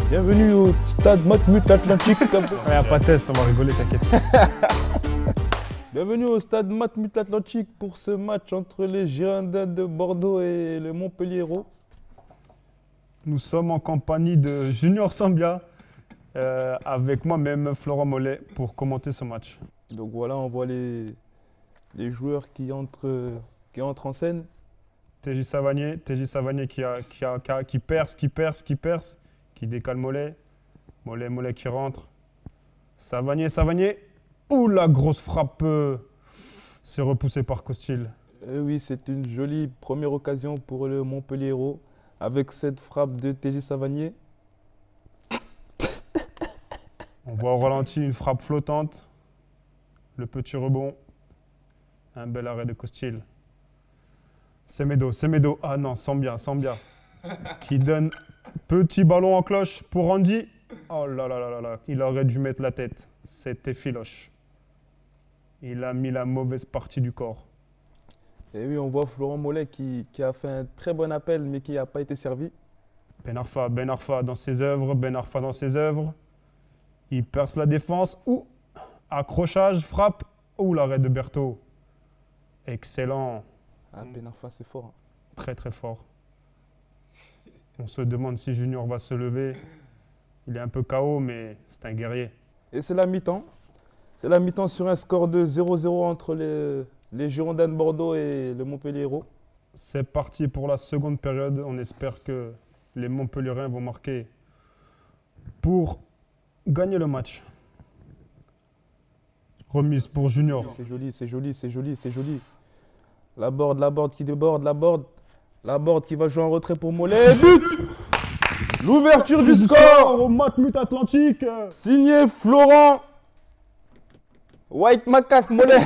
Bienvenue au stade Matmut Atlantique. Il n'y a pas de test, on va rigoler, t'inquiète. Bienvenue au stade Matmut Atlantique pour ce match entre les Girondins de Bordeaux et le Montpellier Hérault. Nous sommes en compagnie de Junior Sambia, avec moi-même Florent Mollet, pour commenter ce match. Donc voilà, on voit les joueurs qui entrent en scène. TJ Savanier qui perce, qui décale Mollet. Mollet qui rentre. Savanier. Ouh, la grosse frappe, c'est repoussé par Costil. Oui, c'est une jolie première occasion pour le Montpellier Hérault avec cette frappe de TJ Savanier. On voit au ralenti une frappe flottante. Le petit rebond. Un bel arrêt de Costil. Semedo. Ah non, Sambia. Qui donne petit ballon en cloche pour Randy. Oh là là. Il aurait dû mettre la tête. C'était filoche. Il a mis la mauvaise partie du corps. Et oui, on voit Florent Mollet qui a fait un très bon appel mais qui n'a pas été servi. Ben Arfa dans ses œuvres. Il perce la défense. Ouh, accrochage, frappe. Ouh, l'arrêt de Berthaud. Excellent. Ah, Ben Arfa, c'est fort. Très très fort. On se demande si Junior va se lever. Il est un peu KO, mais c'est un guerrier. Et c'est la mi-temps. C'est la mi-temps sur un score de 0-0 entre les Girondins de Bordeaux et le Montpellier Hérault. C'est parti pour la seconde période. On espère que les Montpelliérains vont marquer pour gagner le match. Remise pour Junior. C'est joli. La board qui déborde, la board qui va jouer en retrait pour Mollet. But! L'ouverture du score au Matmut Atlantique. Signé Florent White Macaque Mollet.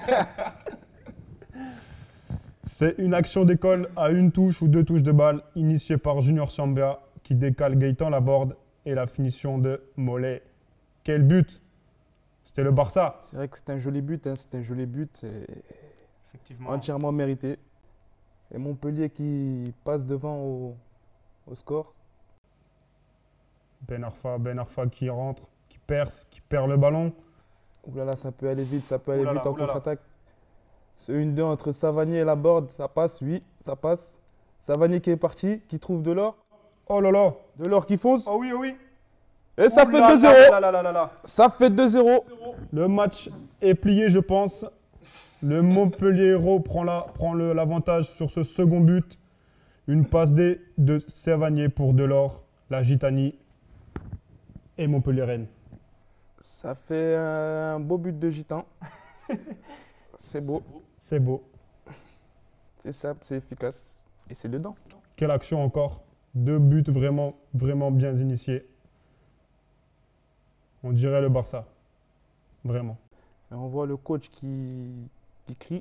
C'est une action d'école à une touche ou deux touches de balle initiée par Junior Sambia qui décale Gaëtan Laborde et la finition de Mollet. Quel but! C'était le Barça. C'est vrai que c'est un joli but, Effectivement. Entièrement mérité. Et Montpellier qui passe devant au score. Ben Arfa qui rentre, qui perce, qui perd le ballon. Ouh là là, ça peut aller vite en contre-attaque. Ce 1-2 entre Savanier et Laborde, ça passe, oui, ça passe. Savanier qui est parti, qui trouve Delors. Oh là là. Delors qui fonce. Oh oui. Et ça fait 2-0. Ça fait 2-0. Le match est plié, je pense. Le Montpellier Hérault prend l'avantage sur ce second but. Une passe D de Savanier pour Delors, la Gitanie et Montpellier-Rennes. Ça fait un beau but de Gitan. C'est beau. C'est beau. C'est simple, c'est efficace. Et c'est dedans. Quelle action encore. 2 buts vraiment bien initiés. On dirait le Barça. Vraiment. Et on voit le coach qui crie.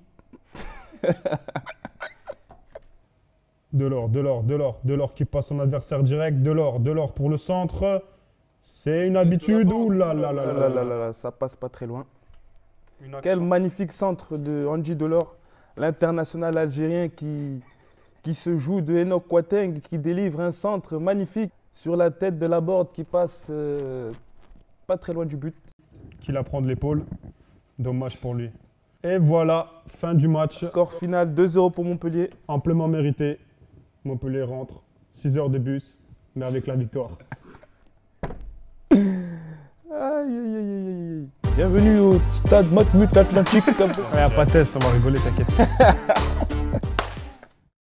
Delors qui passe son adversaire direct. Delors pour le centre. C'est une habitude. Ouh là là. Ça passe pas très loin. Quel magnifique centre de Andy Delors, l'international algérien qui se joue de Enoch Kouateng, qui délivre un centre magnifique sur la tête de Laborde qui passe pas très loin du but. Qui la prend de l'épaule. Dommage pour lui. Et voilà, fin du match. Score final 2-0 pour Montpellier. Amplement mérité. Montpellier rentre. 6 heures de bus, mais avec la victoire. Aïe. Bienvenue au stade Matmut Atlantique. Il n'y a pas de test, on va rigoler, t'inquiète.